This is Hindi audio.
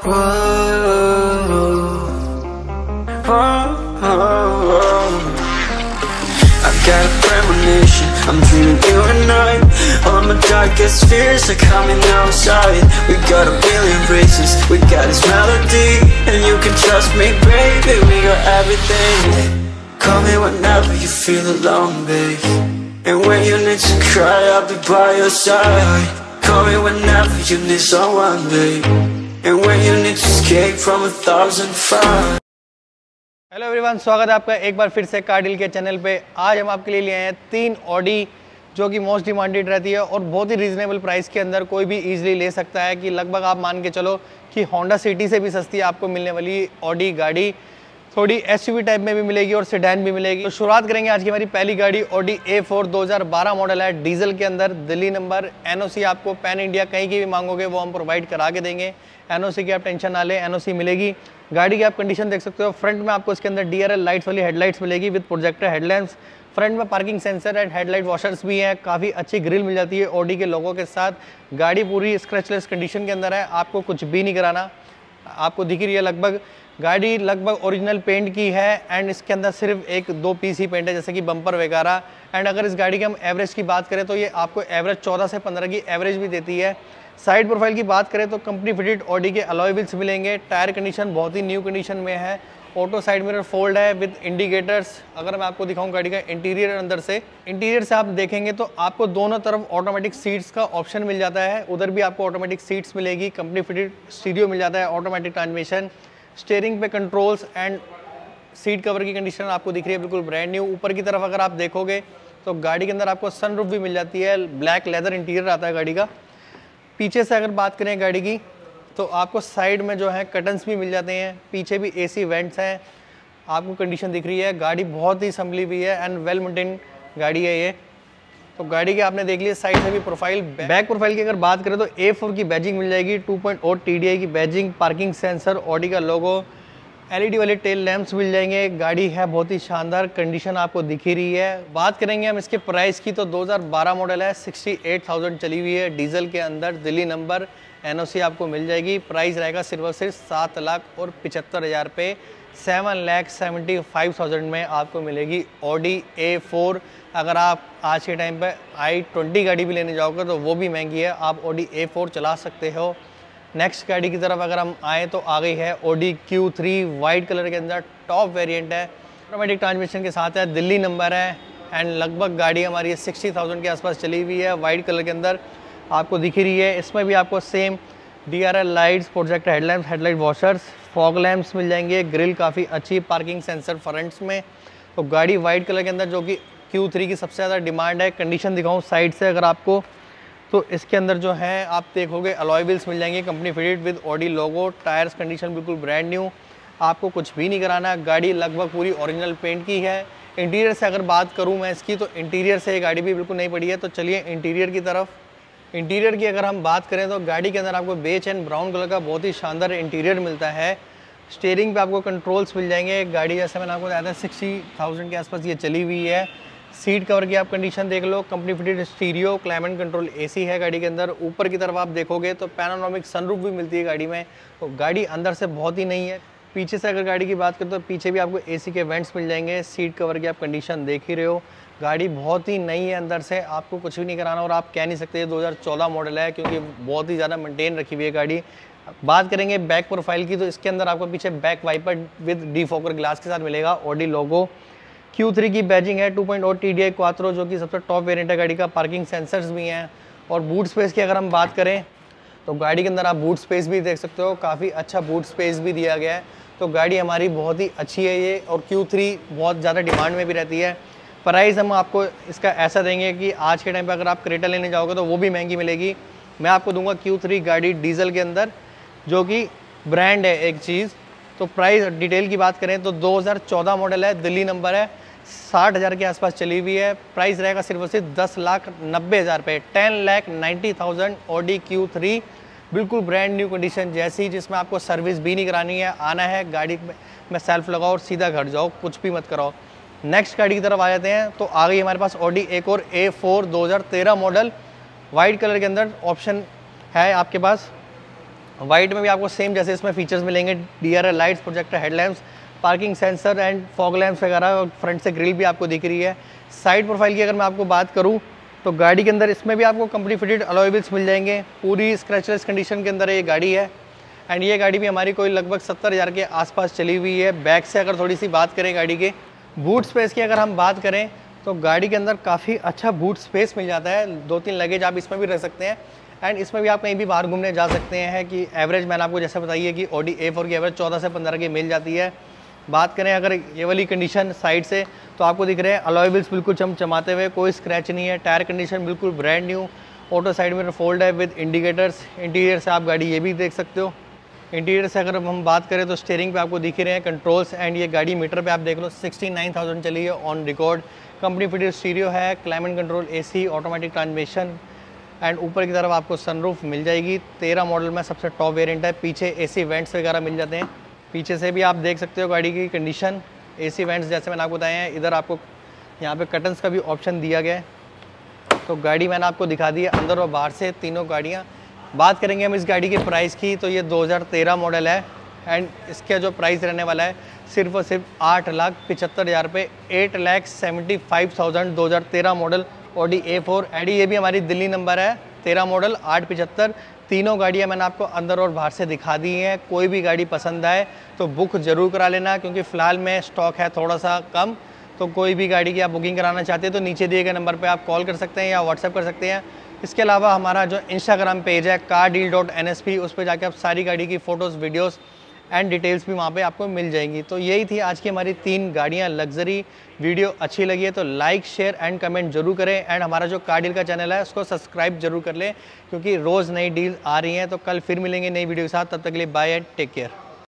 I got a premonition, I'm dreaming you and I. All my darkest fears are coming outside. We got a billion races, we got this melody. And you can trust me, baby, we got everything. Call me whenever you feel alone, babe. And when you need to cry, I'll be by your side. Call me whenever you need someone, babe. And when you need to escape from 1,000 fires. Hello everyone, स्वागत है आपका एक बार फिर से कार डील के चैनल पे। आज हम आपके लिए आए हैं 3 ऑडी जो कि मोस्ट डिमांडेड रहती है और बहुत ही रीजनेबल प्राइस के अंदर कोई भी इजीली ले सकता है। कि लगभग आप मान के चलो कि होंडा सिटी से भी सस्ती आपको मिलने वाली ऑडी गाड़ी थोड़ी एसयूवी टाइप में भी मिलेगी और सेडान भी मिलेगी। तो शुरुआत करेंगे आज की हमारी पहली गाड़ी ऑडी A4 2012 मॉडल है, डीजल के अंदर, दिल्ली नंबर। एनओसी आपको पैन इंडिया कहीं की भी मांगोगे वो हम प्रोवाइड करा के देंगे। एनओसी की आप टेंशन ना लें, एनओसी मिलेगी। गाड़ी की आप कंडीशन देख सकते हो। फ्रंट में आपको इसके अंदर DRL लाइट्स वाली हेडलाइट्स मिलेगी विद प्रोजेक्टर हेडलैम्प्स। फ्रंट में parking sensor and headlight washers भी हैं। काफ़ी अच्छी ग्रिल मिल जाती है ऑडी के लोगों के साथ। गाड़ी पूरी स्क्रैचलेस कंडीशन के अंदर है, आपको कुछ भी नहीं कराना। आपको दिख रही है लगभग गाड़ी लगभग ओरिजिनल पेंट की है एंड इसके अंदर सिर्फ 1-2 पीस ही पेंट है, जैसे कि बम्पर वगैरह। एंड अगर इस गाड़ी की हम एवरेज की बात करें तो ये आपको एवरेज 14 से 15 की एवरेज भी देती है। साइड प्रोफाइल की बात करें तो कंपनी फिटेड ऑडी के अलॉय व्हील्स मिलेंगे। टायर कंडीशन बहुत ही न्यू कंडीशन में है। ऑटो साइड मिरर फोल्ड है विद इंडिकेटर्स। अगर मैं आपको दिखाऊं गाड़ी का इंटीरियर अंदर से, इंटीरियर से आप देखेंगे तो आपको दोनों तरफ ऑटोमेटिक सीट्स का ऑप्शन मिल जाता है। उधर भी आपको ऑटोमेटिक सीट्स मिलेगी। कंपनी फिटेड स्टीरियो मिल जाता है, ऑटोमेटिक ट्रांसमिशन, स्टीयरिंग पे कंट्रोल्स एंड सीट कवर की कंडीशन आपको दिख रही है बिल्कुल ब्रांड न्यू। ऊपर की तरफ अगर आप देखोगे तो गाड़ी के अंदर आपको सनरूफ भी मिल जाती है। ब्लैक लेदर इंटीरियर आता है गाड़ी का। पीछे से अगर बात करें गाड़ी की तो आपको साइड में जो है कर्टन्स भी मिल जाते हैं। पीछे भी AC वेंट्स हैं। आपको कंडीशन दिख रही है, गाड़ी बहुत ही संभली हुई है एंड वेल मेंटेन गाड़ी है ये। तो गाड़ी की आपने देख लिया साइड से भी प्रोफाइल। बैक प्रोफाइल की अगर बात करें तो A4 की बैजिंग मिल जाएगी, 2.0 TDI की बैजिंग, पार्किंग सेंसर, ऑडी का लोगो, LED वाले टेल लैंप्स मिल जाएंगे। गाड़ी है बहुत ही शानदार, कंडीशन आपको दिख ही रही है। बात करेंगे हम इसके प्राइस की तो 2012 मॉडल है, 68,000 चली हुई है, डीजल के अंदर, दिल्ली नंबर। एनओसी आपको मिल जाएगी। प्राइस रहेगा सिर्फ 7,75,000 पे। 7,75,000 में आपको मिलेगी ऑडी A4। अगर आप आज के टाइम पे i20 गाड़ी भी लेने जाओगे तो वो भी महंगी है, आप ऑडी A4 चला सकते हो। नेक्स्ट गाड़ी की तरफ अगर हम आए तो आ गई है ऑडी Q3 वाइट कलर के अंदर, टॉप वेरिएंट है, ऑटोमेटिक ट्रांसमिशन के साथ है, दिल्ली नंबर है एंड लगभग गाड़ी हमारी 60,000 के आसपास चली हुई है। वाइट कलर के अंदर आपको दिख रही है। इसमें भी आपको same DRL lights, projector headlamps, headlight washers, fog lamps मिल जाएंगे। ग्रिल काफ़ी अच्छी, पार्किंग सेंसर फ्रंट्स में। तो गाड़ी वाइट कलर के अंदर जो कि Q3 की सबसे ज़्यादा डिमांड है। कंडीशन दिखाऊं साइड से अगर आपको तो इसके अंदर जो है आप देखोगे अलॉय व्हील्स मिल जाएंगे company fitted with Audi logo. Tyres condition बिल्कुल ब्रांड न्यू, आपको कुछ भी नहीं कराना। गाड़ी लगभग पूरी ओरिजिनल पेंट की है। इंटीरियर से अगर बात करूं मैं इसकी तो इंटीरियर से ये गाड़ी भी बिल्कुल नहीं पड़ी है। तो चलिए इंटीरियर की तरफ। इंटीरियर की अगर हम बात करें तो गाड़ी के अंदर आपको बेज एंड ब्राउन कलर का बहुत ही शानदार इंटीरियर मिलता है। स्टीयरिंग पे आपको कंट्रोल्स मिल जाएंगे। गाड़ी जैसे मैंने आपको बताया था 60,000 के आसपास ये चली हुई है। सीट कवर की आप कंडीशन देख लो, company fitted stereo, climate control AC है गाड़ी के अंदर। ऊपर की तरफ आप देखोगे तो पैनोरामिक सनरूफ भी मिलती है गाड़ी में। तो गाड़ी अंदर से बहुत ही नई है। पीछे से अगर गाड़ी की बात करें तो पीछे भी आपको AC के वेंट्स मिल जाएंगे। सीट कवर की आप कंडीशन देख ही रहे हो, गाड़ी बहुत ही नई है अंदर से, आपको कुछ भी नहीं कराना। और आप कह नहीं सकते 2014 मॉडल है क्योंकि बहुत ही ज़्यादा मेंटेन रखी हुई है गाड़ी। बात करेंगे बैक प्रोफाइल की तो इसके अंदर आपको पीछे back wiper with defogger glass के साथ मिलेगा, ऑडी लोगो। Q3 की बैजिंग है, 2.0 TDI क्वात्रो जो कि सबसे टॉप वेरिएंट है गाड़ी का। पार्किंग सेंसर्स भी हैं। और बूट स्पेस की अगर हम बात करें तो गाड़ी के अंदर आप बूट स्पेस भी देख सकते हो, काफ़ी अच्छा बूट स्पेस भी दिया गया है। तो गाड़ी हमारी बहुत ही अच्छी है ये, और Q3 बहुत ज़्यादा डिमांड में भी रहती है। प्राइस हम आपको इसका ऐसा देंगे कि आज के टाइम पे अगर आप क्रेटा लेने जाओगे तो वो भी महंगी मिलेगी। मैं आपको दूंगा Q3 गाड़ी डीजल के अंदर जो कि ब्रांड है एक चीज़। तो प्राइस डिटेल की बात करें तो 2014 मॉडल है, दिल्ली नंबर है, 60,000 के आसपास चली हुई है। प्राइस रहेगा सिर्फ और सिर्फ 10,90,000 पे, 10,90,000 ऑडी Q3। बिल्कुल ब्रांड न्यू कंडीशन जैसी, जिसमें आपको सर्विस भी नहीं करानी है। आना है गाड़ी में सेल्फ लगाओ और सीधा घर जाओ, कुछ भी मत कराओ। नेक्स्ट गाड़ी की तरफ आ जाते हैं तो आ गई हमारे पास ऑडी एक और A4 2013 मॉडल, वाइट कलर के अंदर ऑप्शन है आपके पास। वाइट में भी आपको सेम जैसे इसमें फीचर्स मिलेंगे, DRL lights, projector headlamps, parking sensor and fog lamps वगैरह, और फ्रंट से ग्रिल भी आपको दिख रही है। साइड प्रोफाइल की अगर मैं आपको बात करूँ तो गाड़ी के अंदर इसमें भी आपको कंपनी फिटेड अलॉय व्हील्स मिल जाएंगे, पूरी स्क्रैचलेस कंडीशन के अंदर ये गाड़ी है। एंड ये गाड़ी भी हमारी कोई लगभग 70,000 के आसपास चली हुई है। बैक से अगर थोड़ी सी बात करें गाड़ी के बूट स्पेस की अगर हम बात करें तो गाड़ी के अंदर काफ़ी अच्छा बूट स्पेस मिल जाता है, 2-3 लगेज आप इसमें भी रख सकते हैं। एंड इसमें भी आप कहीं भी बाहर घूमने जा सकते हैं कि एवरेज मैंने आपको जैसे बताई है कि Audi A4 की एवरेज 14 से 15 की मिल जाती है। बात करें अगर ये वाली कंडीशन साइड से तो आपको दिख रहे हैं अलॉय व्हील्स बिल्कुल चमचमाते हुए, कोई स्क्रैच नहीं है, टायर कंडीशन बिल्कुल brand new, auto side mirror fold है विद इंडिकेटर्स। इंटीरियर से आप गाड़ी ये भी देख सकते हो। इंटीरियर से अगर हम बात करें तो स्टीयरिंग पे आपको दिख ही रहे हैं कंट्रोल्स, एंड ये गाड़ी मीटर पे आप देख लो 69,000 चली है on record. Company fitted stereo है, climate control AC, automatic transmission, and ऊपर की तरफ आपको सनरूफ मिल जाएगी। 13 मॉडल में सबसे टॉप वेरिएंट है। पीछे AC वेंट्स वगैरह मिल जाते हैं। पीछे से भी आप देख सकते हो गाड़ी की कंडीशन, AC वेंट्स जैसे मैंने आपको बताए हैं। इधर आपको यहाँ पे कर्टन्स का भी ऑप्शन दिया गया है। तो गाड़ी मैंने आपको दिखा दी है अंदर और बाहर से तीनों गाड़ियाँ। बात करेंगे हम इस गाड़ी के प्राइस की तो ये 2013 मॉडल है, एंड इसका जो प्राइस रहने वाला है सिर्फ और सिर्फ 8,75,000 रुपये, 8,75,000 2013 मॉडल Audi A4। एडी ये भी हमारी दिल्ली नंबर है, 13 मॉडल 875। तीनों गाड़ियाँ मैंने आपको अंदर और बाहर से दिखा दी हैं। कोई भी गाड़ी पसंद आए तो बुक ज़रूर करा लेना, क्योंकि फ़िलहाल में स्टॉक है थोड़ा सा कम। तो कोई भी गाड़ी की आप बुकिंग कराना चाहते हैं तो नीचे दिए गए नंबर पे आप कॉल कर सकते हैं या व्हाट्सएप कर सकते हैं। इसके अलावा हमारा जो इंस्टाग्राम पेज है cardeal.nsp, उस पर जाके आप सारी गाड़ी की फ़ोटोज़, वीडियोज़ एंड डिटेल्स भी वहाँ पे आपको मिल जाएंगी। तो यही थी आज की हमारी 3 गाड़ियाँ लग्जरी। वीडियो अच्छी लगी है तो लाइक, शेयर एंड कमेंट जरूर करें, एंड हमारा जो कार डील का चैनल है उसको सब्सक्राइब जरूर कर लें, क्योंकि रोज़ नई डील आ रही हैं। तो कल फिर मिलेंगे नई वीडियो के साथ, तब तक के लिए बाय एंड टेक केयर।